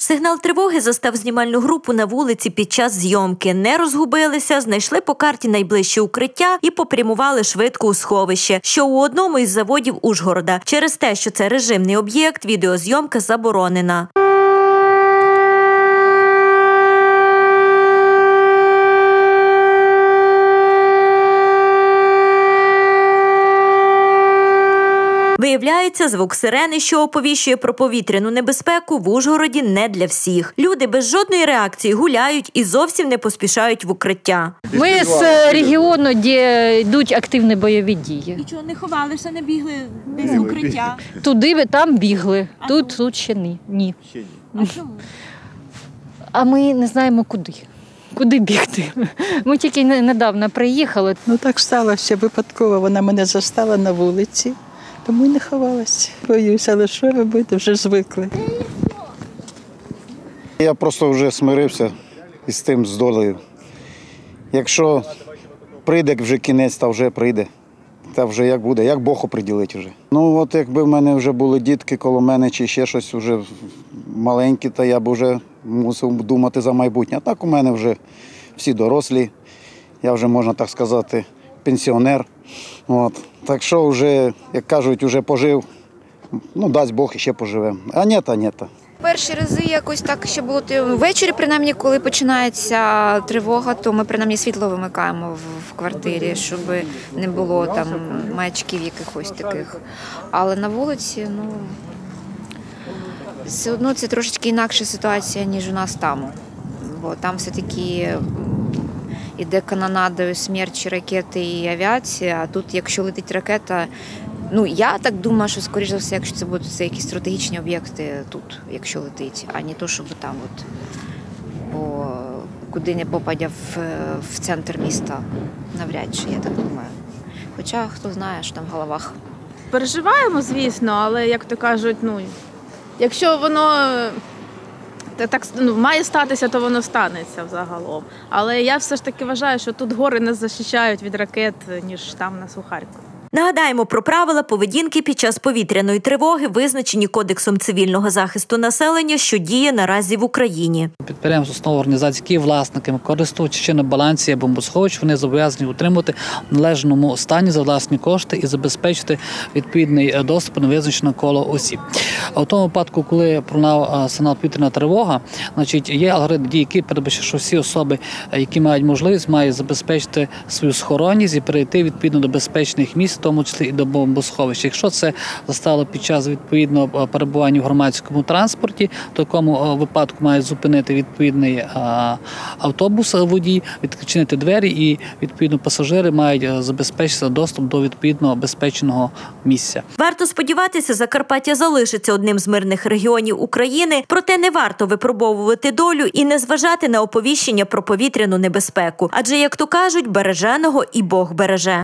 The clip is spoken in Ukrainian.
Сигнал тривоги застав знімальну групу на вулиці під час зйомки. Не розгубилися, знайшли по карті найближче укриття і попрямували швидко у сховище, що у одному із заводів Ужгорода. Через те, що це режимний об'єкт, відеозйомка заборонена. Виявляється, звук сирени, що оповіщує про повітряну небезпеку, в Ужгороді не для всіх. Люди без жодної реакції гуляють і зовсім не поспішають в укриття. Ми з регіону, де йдуть активні бойові дії. І чого, не ховалися, не бігли десь в укриття? Туди, там бігли, тут ще ні. А чому? А ми не знаємо куди. Куди бігти? Ми тільки недавно приїхали. Так сталося випадково, вона мене застала на вулиці. Тому й не ховалася. Боюся, але що робити, вже звикли. Я просто вже смирився із тим, з долею. Якщо прийде вже кінець, то вже прийде. Та вже як буде, як Бог оприділить вже. От якби в мене вже були дітки коло мене чи ще щось вже маленькі, то я б вже мусив думати за майбутнє. А так у мене вже всі дорослі, я вже, можна так сказати, пенсіонер. Так що вже, як кажуть, вже пожив, дасть Бог і ще поживемо. А ні, то ні. Перші рази якось так ще було ввечері, принаймні, коли починається тривога, то ми принаймні світло вимикаємо в квартирі, щоб не було там маячків якихось таких. Але на вулиці, все одно це трошечки інакша ситуація, ніж у нас там. Бо там все-таки іде канонадою смерчі, ракети і авіація, а тут, якщо летить ракета, я так думаю, що, скоріш за все, якщо це будуть якісь стратегічні об'єкти тут, якщо летить, а не то, щоб там, бо куди не попадя в центр міста, навряд чи, я так думаю. Хоча, хто знає, що там в головах. Переживаємо, звісно, але, як то кажуть, якщо воно так має статися, то воно станеться взагалом. Але я все ж таки вважаю, що тут гори нас захищають від ракет, ніж там на Сухарку. Нагадаємо про правила поведінки під час повітряної тривоги, визначені Кодексом цивільного захисту населення, що діє наразі в Україні. Підприємства, установи, організації, які є власниками, користувачі чи на балансі бомбосховищ, вони зобов'язані утримувати в належному стані за власні кошти і забезпечити відповідний доступ на визначене коло осіб. А в тому випадку, коли пролунав сигнал повітряна тривога, є алгоритм дій, який передбачає, що всі особи, які мають можливість, мають забезпечити свою схоронність і перейти відповідно до безпечних місць, в тому числі і до бомбосховища. Якщо це застало під час відповідного перебування в громадському транспорті, в такому випадку мають зупинити відповідний автобус водій, відчинити двері і відповідно пасажири мають забезпечити доступ до відповідного безпечного місця. Варто сподіватися, Закарпаття залишиться одним з мирних регіонів України, проте не варто випробовувати долю і не зважати на оповіщення про повітряну небезпеку. Адже, як то кажуть, береженого і Бог береже.